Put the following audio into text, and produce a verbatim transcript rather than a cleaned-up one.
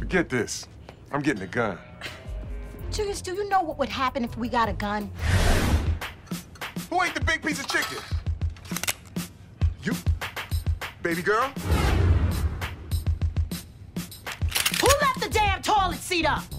Forget this. I'm getting a gun. Julius, do you know what would happen if we got a gun? Who ate the big piece of chicken? You? Baby girl? Who left the damn toilet seat up?